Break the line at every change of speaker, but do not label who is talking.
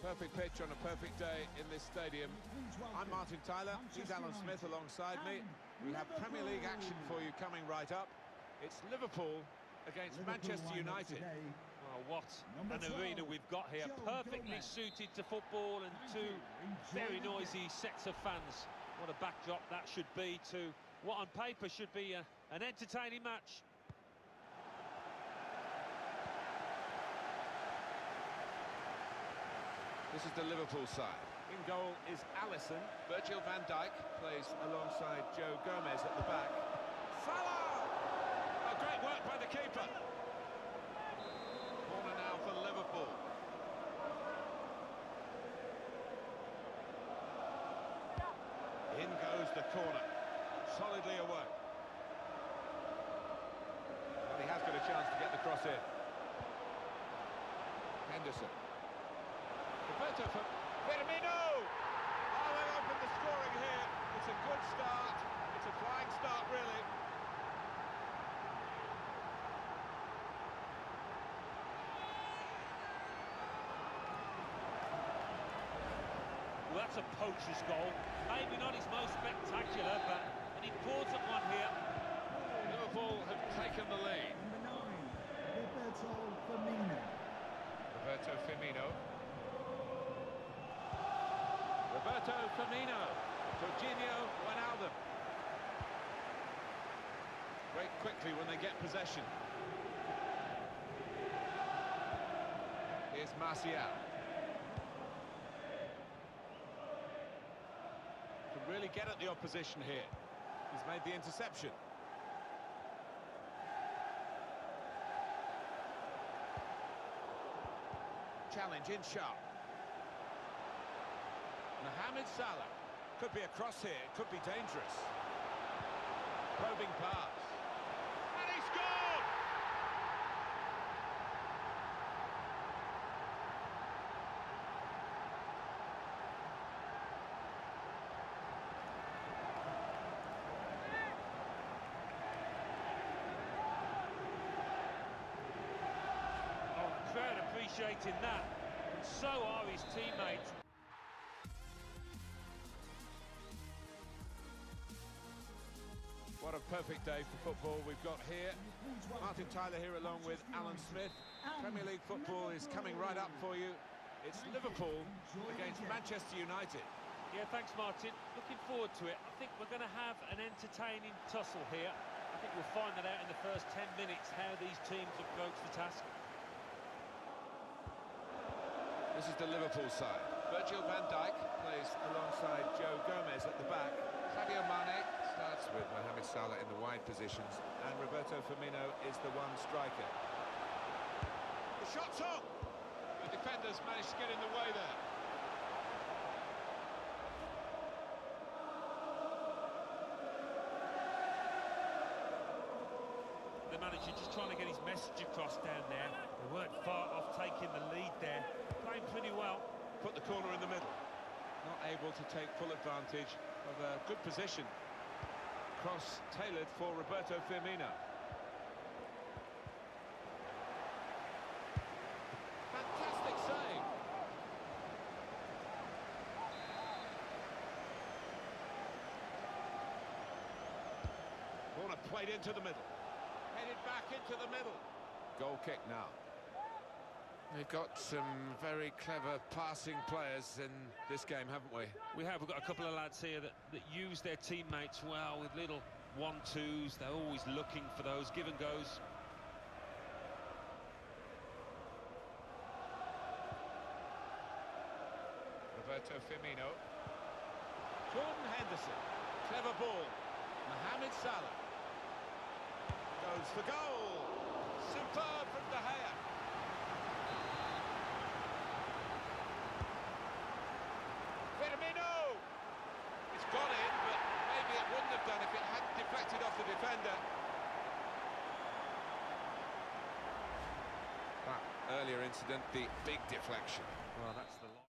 Perfect pitch on a perfect day in this stadium. I'm Martin Tyler, he's Alan Smith alongside me. We have Premier League action for you coming right up. It's Liverpool against Manchester United.
Oh, what an arena we've got here. Perfectly suited to football and two very noisy sets of fans. What a backdrop that should be to what on paper should be an entertaining match.
This is the Liverpool side. In goal is Alisson. Virgil van Dijk plays alongside Joe Gomez at the back. Salah! Oh, great work by the keeper. Corner now for Liverpool. In goes the corner. Solidly away. Well, he has got a chance to get the cross in. Henderson. Roberto Firmino! Oh, they've opened the scoring here. It's a good start. It's a flying start, really.
Well, that's a poacher's goal. Maybe not his most spectacular, but an important one here.
Liverpool have taken the lead.
Number 9, Roberto Firmino.
Roberto Firmino. Roberto Firmino, Jorginho Wijnaldum. Break quickly when they get possession. Here's Martial. Can really get at the opposition here. He's made the interception. Challenge in sharp. Mohamed Salah. Could be a cross here, it could be dangerous. Probing pass. And he scored!
Oh, crowd appreciating that, and so are his teammates.
What a perfect day for football we've got here. Martin Tyler here along with Alan Smith. Premier League football is coming right up for you. It's Liverpool against Manchester United.
Yeah, thanks, Martin. Looking forward to it. I think we're going to have an entertaining tussle here. I think we'll find that out in the first 10 minutes, how these teams approach the task.
This is the Liverpool side. Virgil van Dijk plays alongside Joe Gomez at the back. Sadio Mane starts with Mohamed Salah in the wide positions, and Roberto Firmino is the one striker. The shot's on! The defenders managed to get in the way there.
The manager just trying to get his message across down there. They weren't far off taking the lead there. Playing pretty well.
Put the corner in the middle. Not able to take full advantage of a good position. Cross tailored for Roberto Firmino. Fantastic save. Corner played into the middle. Headed back into the middle. Goal kick now. We've got some very clever passing players in this game, haven't we?
We have. We've got a couple of lads here that use their teammates well with little 1-2s. They're always looking for those give and goes.
Roberto Firmino. Jordan Henderson. Clever ball. Mohamed Salah. Goes for goal. Superb from De Gea. Firmino! It's gone in, but maybe it wouldn't have done if it hadn't deflected off the defender. That earlier incident, the big deflection.
Well, that's the